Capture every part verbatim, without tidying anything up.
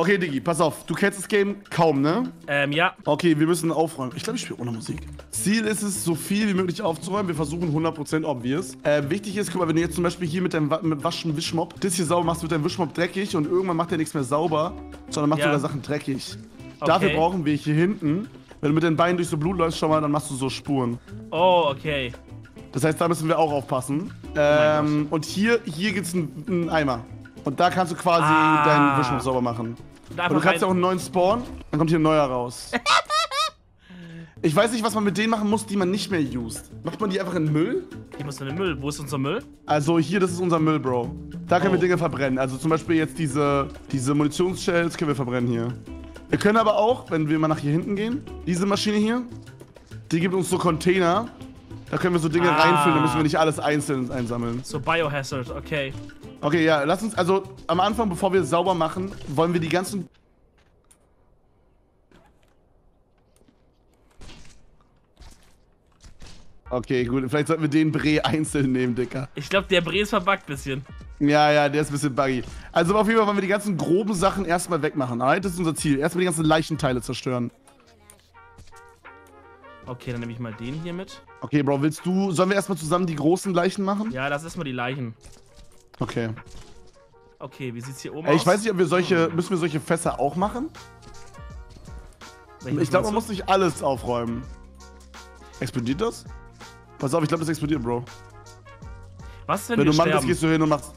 Okay, Diggi, pass auf. Du kennst das Game kaum, ne? Ähm, ja. Okay, wir müssen aufräumen. Ich glaube, ich spiele ohne Musik. Ziel ist es, so viel wie möglich aufzuräumen. Wir versuchen hundert Prozent obvious. Äh, wichtig ist, guck mal, wenn du jetzt zum Beispiel hier mit deinem Wa mit Waschen Wischmopp das hier sauber machst, wird dein Wischmopp dreckig und irgendwann macht er nichts mehr sauber, sondern macht Ja. sogar Sachen dreckig. Okay. Dafür brauchen wir hier hinten, wenn du mit den Beinen durch so Blut läufst, schau mal, dann machst du so Spuren. Oh, okay. Das heißt, da müssen wir auch aufpassen. Ähm, und hier, hier gibt's einen, einen Eimer. Und da kannst du quasi Ah. deinen Wischmopp sauber machen. Und du Einfach kannst ja auch rein- einen neuen spawnen, dann kommt hier ein neuer raus. Ich weiß nicht, was man mit denen machen muss, die man nicht mehr used. Macht man die einfach in Müll? Hier muss in den Müll. Wo ist unser Müll? Also hier, das ist unser Müll, Bro. Da können Oh. wir Dinge verbrennen. Also zum Beispiel jetzt diese, diese Munitionsshells können wir verbrennen hier. Wir können aber auch, wenn wir mal nach hier hinten gehen, diese Maschine hier, die gibt uns so Container. Da können wir so Dinge Ah. reinfüllen, da müssen wir nicht alles einzeln einsammeln. So Biohazard, okay. Okay, ja, lass uns, also am Anfang, bevor wir sauber machen, wollen wir die ganzen... Okay, gut, vielleicht sollten wir den Bre einzeln nehmen, Dicker. Ich glaube, der Bre ist verbuggt bisschen. Ja, ja, der ist ein bisschen buggy. Also auf jeden Fall wollen wir die ganzen groben Sachen erstmal wegmachen, alright? Das ist unser Ziel. Erstmal die ganzen Leichenteile zerstören. Okay, dann nehme ich mal den hier mit. Okay, Bro, willst du... Sollen wir erstmal zusammen die großen Leichen machen? Ja, das ist mal die Leichen. Okay. Okay, wie sieht's hier oben Ey, ich aus? weiß nicht, ob wir solche... Müssen wir solche Fässer auch machen? Welches Ich glaube, man meinst muss nicht alles aufräumen. Explodiert das? Pass auf, ich glaube, das explodiert, Bro. du? Was, wenn, Wenn wir du Mann bist, sterben? gehst du hin und machst...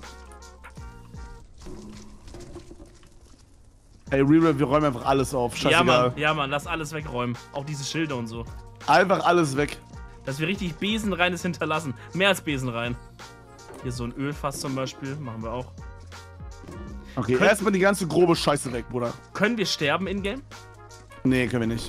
Ey, Real, wir räumen einfach alles auf. Ja, Scheißegal. Mann, ja, Mann, lass alles wegräumen. Auch diese Schilder und so. Einfach alles weg. Dass wir richtig besenreines hinterlassen. Mehr als besenrein. Hier so ein Ölfass zum Beispiel, machen wir auch. Okay, Können- erstmal die ganze grobe Scheiße weg, Bruder. Können wir sterben in-game? Nee, können wir nicht.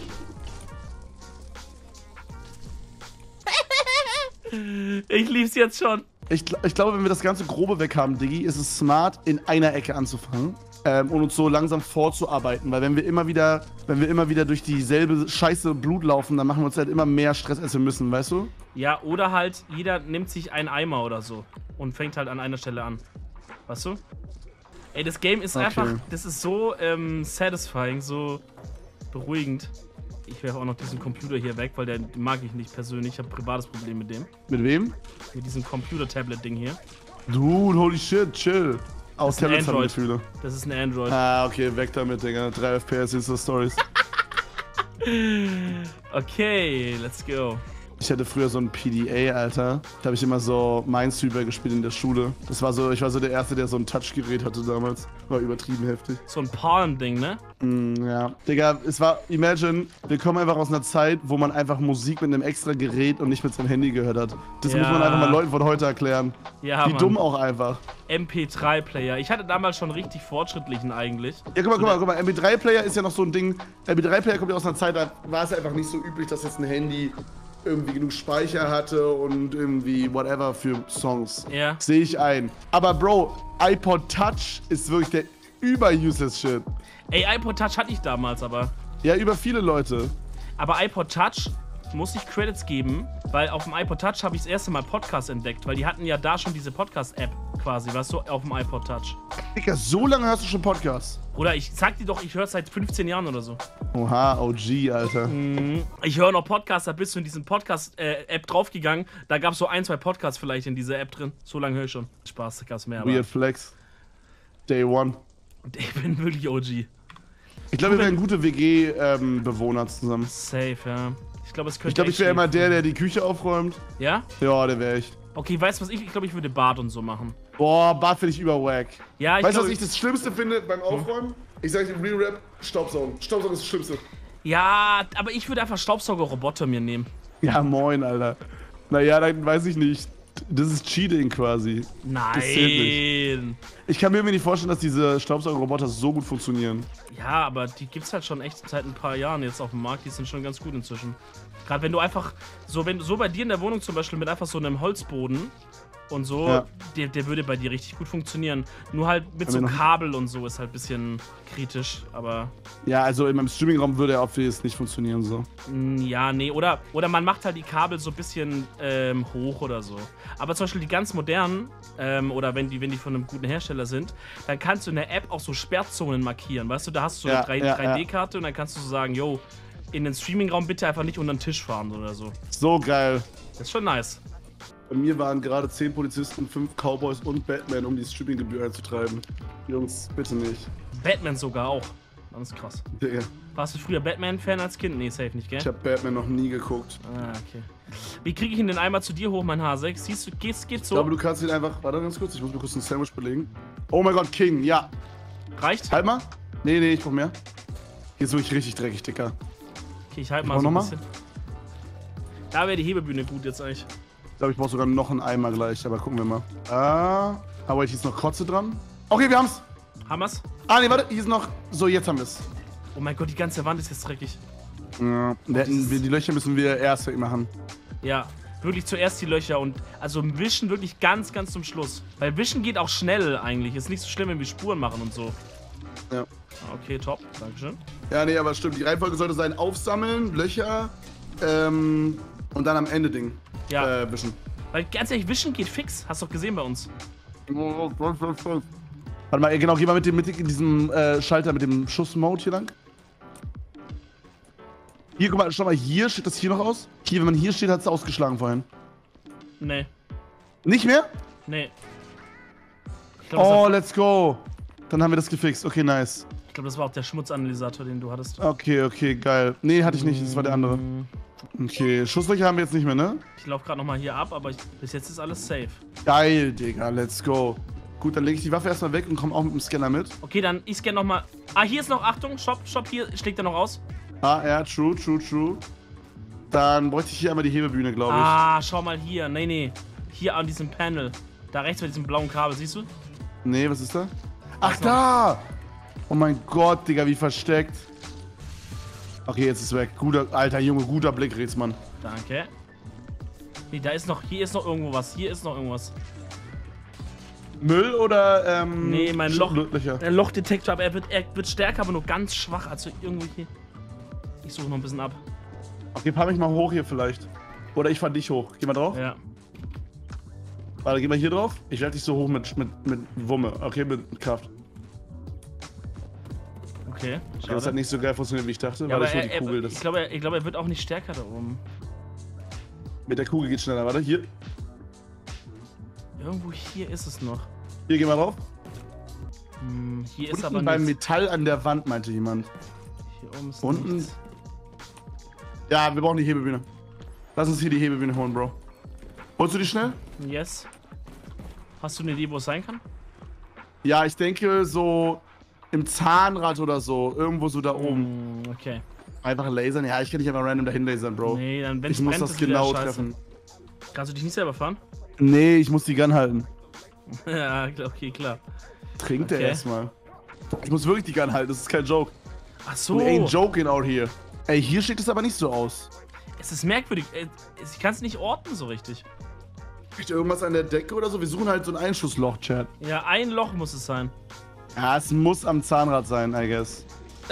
Ich lieb's jetzt schon. Ich, gl- ich glaube, wenn wir das ganze Grobe weg haben, Diggi, ist es smart, in einer Ecke anzufangen. Ähm, und uns so langsam vorzuarbeiten. Weil wenn wir immer wieder, wenn wir immer wieder durch dieselbe scheiße Blut laufen, dann machen wir uns halt immer mehr Stress, als wir müssen, weißt du? Ja, oder halt, jeder nimmt sich einen Eimer oder so. Und fängt halt an einer Stelle an. Weißt du? Ey, das Game ist Okay. einfach, das ist so ähm, satisfying, so beruhigend. Ich werfe auch noch diesen Computer hier weg, weil der mag ich nicht persönlich. Ich habe ein privates Problem mit dem. Mit wem? Mit diesem Computer-Tablet-Ding hier. Dude, holy shit, chill. Aus ist ein Tablets haben Android. Gefühle. Das ist ein Android. Ah, okay, weg damit, Digga. drei F P S Insta-Stories. Okay, let's go. Ich hatte früher so ein P D A, Alter. Da habe ich immer so Minesweeper gespielt in der Schule. Das war so, ich war so der Erste, der so ein Touchgerät hatte damals. War übertrieben heftig. So ein Palm-Ding, ne? Mm, ja. Digga, es war, imagine, wir kommen einfach aus einer Zeit, wo man einfach Musik mit einem extra Gerät und nicht mit seinem Handy gehört hat. Das Ja. muss man einfach mal Leuten von heute erklären. Ja, Wie Mann. dumm auch einfach. M P drei Player. Ich hatte damals schon richtig fortschrittlichen eigentlich. Ja, guck mal, guck mal, guck mal. M P drei Player ist ja noch so ein Ding. M P drei Player kommt ja aus einer Zeit, da war es einfach nicht so üblich, dass jetzt ein Handy irgendwie genug Speicher hatte und irgendwie whatever für Songs. Ja. Sehe ich ein. Aber Bro, iPod Touch ist wirklich der über-Useless-Shit. Ey, iPod Touch hatte ich damals aber. Ja, über viele Leute. Aber iPod Touch muss ich Credits geben, weil auf dem iPod Touch habe ich das erste Mal Podcast entdeckt, weil die hatten ja da schon diese Podcast-App quasi, weißt du, auf dem iPod Touch. Digga, so lange hörst du schon Podcasts? Oder ich sag dir doch, ich höre seit fünfzehn Jahren oder so. Oha, O G, Alter. Ich höre noch Podcasts, da bist du in diesen Podcast-App draufgegangen, da gab es so ein, zwei Podcasts vielleicht in dieser App drin. So lange höre ich schon. Spaß, da gab's mehr, aber Weird Flex. Day One. ich bin wirklich O G. Ich glaube, wir wären gute W G-Bewohner zusammen. Safe, ja. Ich glaube, es könnte Ich glaube, ich echt wäre schief immer der, gehen. der die Küche aufräumt. Ja? Ja, der wäre ich. Okay, weißt du was ich? Ich glaube, ich würde Bad und so machen. Boah, Bad finde ich überwack. Ja, ich Weißt du, glaub, was ich das Schlimmste finde beim Aufräumen? Ich sage dir Real Rap, Staubsaugen. Staubsaugen ist das Schlimmste. Ja, aber ich würde einfach Staubsauger-Roboter mir nehmen. Ja, moin, Alter. Naja, dann weiß ich nicht. Das ist Cheating quasi. Das zählt Nein. Ich kann mir irgendwie nicht vorstellen, dass diese Staubsaugerroboter so gut funktionieren. Ja, aber die gibt's halt schon echt seit ein paar Jahren jetzt auf dem Markt. Die sind schon ganz gut inzwischen. Gerade wenn du einfach, so wenn so bei dir in der Wohnung zum Beispiel mit einfach so einem Holzboden und so, Ja. der, der würde bei dir richtig gut funktionieren. Nur halt mit so Kabel und so ist halt ein bisschen kritisch, aber... Ja, also in meinem Streamingraum würde er obvious nicht funktionieren so. mh, Ja, nee, oder, oder man macht halt die Kabel so ein bisschen ähm, hoch oder so. Aber zum Beispiel die ganz modernen, ähm, oder wenn die, wenn die von einem guten Hersteller sind, dann kannst du in der App auch so Sperrzonen markieren, weißt du? Da hast du so Ja, eine ja, drei D-Karte und dann kannst du so sagen, yo, in den Streamingraum bitte einfach nicht unter den Tisch fahren oder so. So geil. Das ist schon nice. Bei mir waren gerade zehn Polizisten, fünf Cowboys und Batman, um die Streaminggebühr einzutreiben. Jungs, bitte nicht. Batman sogar auch. Das ist krass. Digga, Warst du früher Batman-Fan als Kind? Nee, safe nicht, gell? ich hab Batman noch nie geguckt. Ah, okay. Wie kriege ich ihn denn einmal zu dir hoch, mein H sechs? Siehst du, geht's, geht's Ich so? glaube, du kannst ihn einfach. Warte ganz kurz, ich muss mir kurz ein Sandwich belegen. Oh mein Gott, King, ja. Reicht? Halt mal. Nee, nee, ich brauch mehr. Hier ist wirklich richtig dreckig, Dicker. Okay, ich halte Ich mal brauch so ein noch bisschen. Da wäre die Hebebühne gut jetzt eigentlich. Ich glaube, ich brauche sogar noch einen Eimer gleich, aber gucken wir mal. Ah, aber hier ist noch Kotze dran. Okay, wir haben's. Hammer's? Ah, nee, warte, hier ist noch. So, jetzt haben wir's. Oh mein Gott, die ganze Wand ist jetzt dreckig. Ja, wir hätten, wir, die Löcher müssen wir erst machen. Ja, wirklich zuerst die Löcher und also wischen wirklich ganz, ganz zum Schluss. Weil wischen geht auch schnell eigentlich. Ist nicht so schlimm, wenn wir Spuren machen und so. Ja. Okay, top. Dankeschön. Ja, nee, aber stimmt. Die Reihenfolge sollte sein: Aufsammeln, Löcher, ähm, und dann am Ende Ding. Ja. Äh, wischen. Weil ganz ehrlich, wischen geht fix. Hast du doch gesehen bei uns. Warte mal, genau, geh mal mit, dem, mit diesem äh, Schalter, mit dem Schuss-Mode hier lang. Hier, guck mal, schau mal, hier steht das hier noch aus. Hier, wenn man hier steht, hat es ausgeschlagen vorhin. Nee. Nicht mehr? Nee. Ich glaube, Oh, das, let's go. Dann haben wir das gefixt. Okay, nice. ich glaub, das war auch der Schmutzanalysator, den du hattest. Okay, okay, geil. Nee, hatte ich nicht, das war der andere. Mm, Okay, Schusslöcher haben wir jetzt nicht mehr, ne? Ich laufe gerade nochmal hier ab, aber ich, bis jetzt ist alles safe. Geil, Digga, let's go. Gut, dann lege ich die Waffe erstmal weg und komme auch mit dem Scanner mit. Okay, dann ich scanne nochmal. Ah, hier ist noch, Achtung, Stopp, Stopp, hier schlägt er noch aus. Ah, ja, true, true, true. Dann bräuchte ich hier einmal die Hebebühne, glaube ich. Ah, schau mal hier. Nee, nee. Hier an diesem Panel. Da rechts bei diesem blauen Kabel, siehst du? Nee, was ist da? Ach, da! Oh mein Gott, Digga, wie versteckt. Okay, jetzt ist es weg. Guter, alter Junge, guter Blick, Rätsmann. Danke. Nee, da ist noch, hier ist noch irgendwo was. Hier ist noch irgendwas. Müll oder, ähm... Nee, mein Loch. Löcher? Der Lochdetektor, aber er wird, er wird stärker, aber nur ganz schwach. Also irgendwo hier. Ich suche noch ein bisschen ab. Okay, fahr mich mal hoch hier vielleicht. Oder ich fahr dich hoch. Geh mal drauf. Ja. Warte, geh mal hier drauf. Ich werde dich so hoch mit, mit, mit Wumme. Okay, mit Kraft. Okay. Okay, das hat nicht so geil funktioniert, wie ich dachte. Ja, Warte, aber ich hol er, die Kugel. er, Das ich glaube, er, ich glaub, er wird auch nicht stärker da oben. mit der Kugel geht schneller. Warte, hier. Irgendwo hier ist es noch. Hier, geh mal drauf. Hm, hier ist Unten aber beim nichts. Metall an der Wand, meinte jemand. Hier oben ist Unten. nichts. Ja, wir brauchen die Hebebühne. Lass uns hier die Hebebühne holen, Bro. Holst du die schnell? Yes. Hast du eine Idee, wo es sein kann? Ja, ich denke so im Zahnrad oder so. Irgendwo so da oben. Hm, okay. Einfach lasern? Ja, ich kann nicht einfach random dahin lasern, Bro. Nee, dann wenn ich es muss brennt, das ist wieder genau scheiße. treffen. Kannst du dich nicht selber fahren? Nee, ich muss die Gun halten. Ja, okay, klar. Trinkt Okay. der erstmal. Ich muss wirklich die Gun halten, das ist kein Joke. Ach so. We ain't joking out here. Ey, hier steht es aber nicht so aus. Es ist merkwürdig. äh, Ich kann es nicht orten so richtig. Vielleicht irgendwas an der Decke oder so? Wir suchen halt so ein Einschussloch, Chat. Ja, ein Loch muss es sein. Ja, es muss am Zahnrad sein, I guess.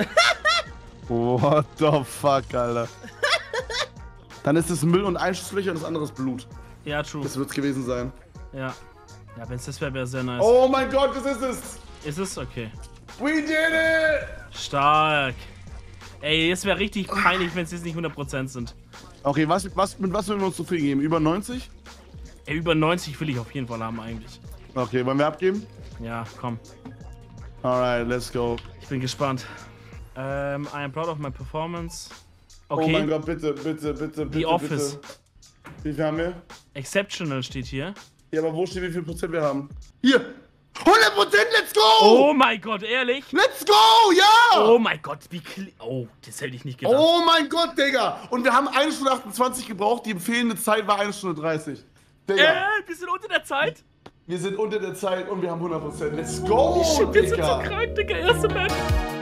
What the fuck, Alter. Dann ist es Müll und Einschusslöcher und das andere ist Blut. Ja, true. Das wird's gewesen sein. Ja. Ja, wenn es das wäre, wäre sehr nice. Oh mein Gott, das ist es! Ist es? Okay. We did it! Stark. Ey, es wäre richtig peinlich, wenn es jetzt nicht hundert Prozent sind. Okay, was, was, mit was würden wir uns zufrieden geben? Über neunzig? Ey, über neunzig will ich auf jeden Fall haben eigentlich. Okay, wollen wir abgeben? Ja, komm. Alright, let's go. Ich bin gespannt. Ähm, I am proud of my performance. Okay. Oh mein Gott, bitte, bitte, bitte, bitte. The Office. Bitte. Wie viel haben wir? Exceptional steht hier. Ja, aber wo steht, wie viel Prozent wir haben? Hier! hundert Prozent, let's go! Oh mein Gott, ehrlich? Let's go, ja! Oh mein Gott, wie kli... Oh, das hätte ich nicht gedacht. Oh mein Gott, Digga! Und wir haben eine Stunde achtundzwanzig gebraucht, die empfehlende Zeit war eine Stunde dreißig. Digga, Äh, wir sind unter der Zeit? wir sind unter der Zeit und wir haben hundert Prozent. Let's go, Shit, wir sind so Digga! krank, Digga. Erste Map.